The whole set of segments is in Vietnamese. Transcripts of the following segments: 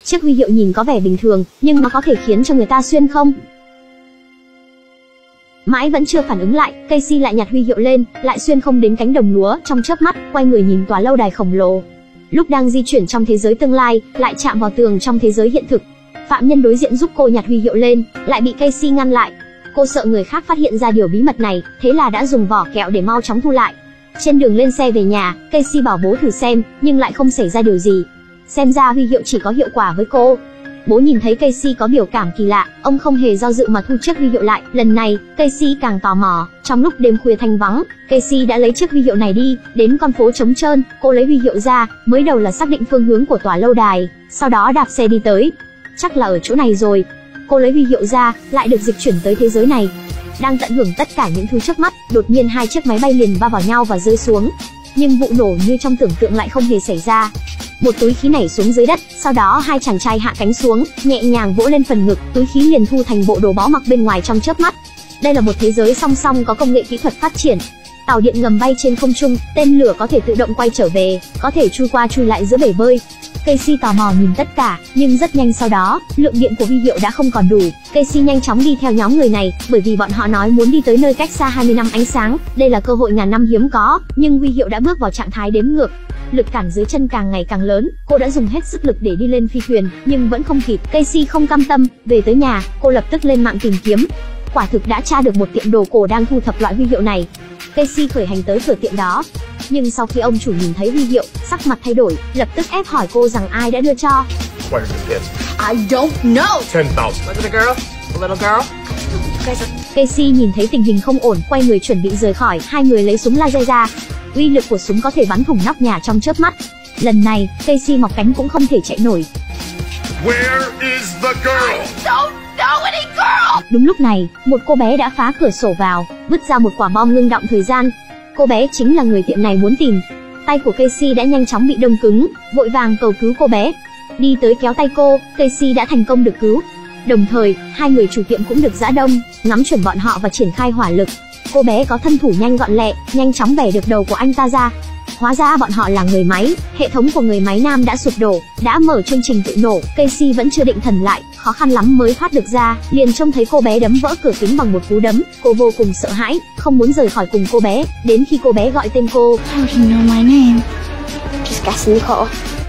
Chiếc huy hiệu nhìn có vẻ bình thường, nhưng nó có thể khiến cho người ta xuyên không? Mãi vẫn chưa phản ứng lại, Casey lại nhặt huy hiệu lên, lại xuyên không đến cánh đồng lúa. Trong chớp mắt, quay người nhìn tòa lâu đài khổng lồ. Lúc đang di chuyển trong thế giới tương lai, lại chạm vào tường trong thế giới hiện thực. Phạm nhân đối diện giúp cô nhặt huy hiệu lên, lại bị Casey ngăn lại. Cô sợ người khác phát hiện ra điều bí mật này, thế là đã dùng vỏ kẹo để mau chóng thu lại. Trên đường lên xe về nhà, Casey bảo bố thử xem, nhưng lại không xảy ra điều gì. Xem ra huy hiệu chỉ có hiệu quả với cô. Bố nhìn thấy Casey có biểu cảm kỳ lạ, ông không hề do dự mà thu chiếc huy hiệu lại. Lần này, Casey càng tò mò. Trong lúc đêm khuya thanh vắng, Casey đã lấy chiếc huy hiệu này đi, đến con phố trống trơn. Cô lấy huy hiệu ra, mới đầu là xác định phương hướng của tòa lâu đài, sau đó đạp xe đi tới. Chắc là ở chỗ này rồi. Cô lấy huy hiệu ra, lại được dịch chuyển tới thế giới này. Đang tận hưởng tất cả những thứ trước mắt, đột nhiên hai chiếc máy bay liền va vào nhau và rơi xuống. Nhưng vụ nổ như trong tưởng tượng lại không hề xảy ra. Một túi khí nảy xuống dưới đất, sau đó hai chàng trai hạ cánh xuống, nhẹ nhàng vỗ lên phần ngực, túi khí liền thu thành bộ đồ bó mặc bên ngoài trong chớp mắt. Đây là một thế giới song song có công nghệ kỹ thuật phát triển. Tàu điện ngầm bay trên không trung, tên lửa có thể tự động quay trở về, có thể chui qua chui lại giữa bể bơi. Casey tò mò nhìn tất cả, nhưng rất nhanh sau đó, lượng điện của huy hiệu đã không còn đủ. Casey nhanh chóng đi theo nhóm người này, bởi vì bọn họ nói muốn đi tới nơi cách xa 20 năm ánh sáng. Đây là cơ hội ngàn năm hiếm có, nhưng huy hiệu đã bước vào trạng thái đếm ngược. Lực cản dưới chân càng ngày càng lớn, cô đã dùng hết sức lực để đi lên phi thuyền, nhưng vẫn không kịp. Casey không cam tâm, về tới nhà, cô lập tức lên mạng tìm kiếm. Quả thực đã tra được một tiệm đồ cổ đang thu thập loại huy hiệu này. Casey khởi hành tới cửa tiệm đó. Nhưng sau khi ông chủ nhìn thấy huy hiệu, sắc mặt thay đổi, lập tức ép hỏi cô rằng ai đã đưa cho. I don't know. 10,000. Was it a girl? A little girl? Casey nhìn thấy tình hình không ổn, quay người chuẩn bị rời khỏi. Hai người lấy súng laser ra. Uy lực của súng có thể bắn thủng nóc nhà trong chớp mắt. Lần này, Casey mọc cánh cũng không thể chạy nổi. Where is the girl? Don't know any girl. Đúng lúc này, một cô bé đã phá cửa sổ vào, vứt ra một quả bom ngưng đọng thời gian. Cô bé chính là người tiệm này muốn tìm. Tay của Casey đã nhanh chóng bị đông cứng, vội vàng cầu cứu cô bé. Đi tới kéo tay cô, Casey đã thành công được cứu. Đồng thời, hai người chủ tiệm cũng được giã đông, ngắm chuẩn bọn họ và triển khai hỏa lực. Cô bé có thân thủ nhanh gọn lẹ, nhanh chóng bẻ được đầu của anh ta ra. Hóa ra bọn họ là người máy, hệ thống của người máy nam đã sụp đổ, đã mở chương trình tự nổ. Casey vẫn chưa định thần lại, khó khăn lắm mới thoát được ra, liền trông thấy cô bé đấm vỡ cửa kính bằng một cú đấm. Cô vô cùng sợ hãi, không muốn rời khỏi cùng cô bé, đến khi cô bé gọi tên cô. How do you know my name? Just guess Nicole.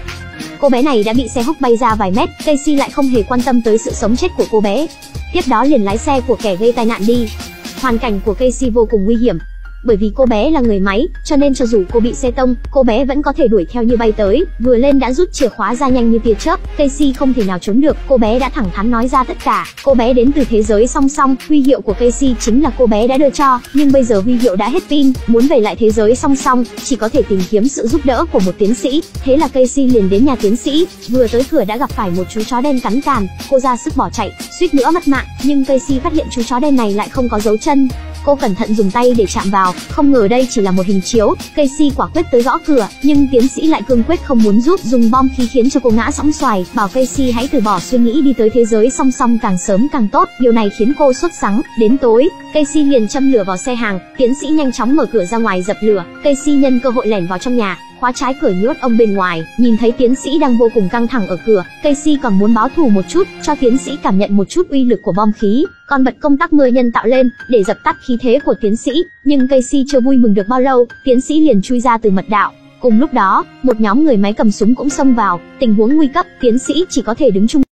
Cô bé này đã bị xe húc bay ra vài mét. Casey lại không hề quan tâm tới sự sống chết của cô bé, tiếp đó liền lái xe của kẻ gây tai nạn đi. Hoàn cảnh của Casey vô cùng nguy hiểm, bởi vì cô bé là người máy, cho nên cho dù cô bị xe tông, cô bé vẫn có thể đuổi theo như bay tới. Vừa lên đã rút chìa khóa ra nhanh như tia chớp. Casey không thể nào trốn được, cô bé đã thẳng thắn nói ra tất cả. Cô bé đến từ thế giới song song, huy hiệu của Casey chính là cô bé đã đưa cho, nhưng bây giờ huy hiệu đã hết pin, muốn về lại thế giới song song, chỉ có thể tìm kiếm sự giúp đỡ của một tiến sĩ. Thế là Casey liền đến nhà tiến sĩ, vừa tới cửa đã gặp phải một chú chó đen cắn càn. Cô ra sức bỏ chạy, suýt nữa mất mạng, nhưng Casey phát hiện chú chó đen này lại không có dấu chân. Cô cẩn thận dùng tay để chạm vào, không ngờ đây chỉ là một hình chiếu. Casey quả quyết tới gõ cửa, nhưng tiến sĩ lại cương quyết không muốn giúp, dùng bom khí khiến cho cô ngã sõng xoài, bảo Casey hãy từ bỏ suy nghĩ đi tới thế giới song song càng sớm càng tốt. Điều này khiến cô sốt sắng. Đến tối, Casey liền châm lửa vào xe hàng, tiến sĩ nhanh chóng mở cửa ra ngoài dập lửa. Casey nhân cơ hội lẻn vào trong nhà, khóa trái cửa nhốt ông bên ngoài. Nhìn thấy tiến sĩ đang vô cùng căng thẳng ở cửa, Casey còn muốn báo thù một chút, cho tiến sĩ cảm nhận một chút uy lực của bom khí, còn bật công tắc mưa nhân tạo lên để dập tắt khí thế của tiến sĩ. Nhưng Casey chưa vui mừng được bao lâu, tiến sĩ liền chui ra từ mật đạo. Cùng lúc đó, một nhóm người máy cầm súng cũng xông vào. Tình huống nguy cấp, tiến sĩ chỉ có thể đứng chung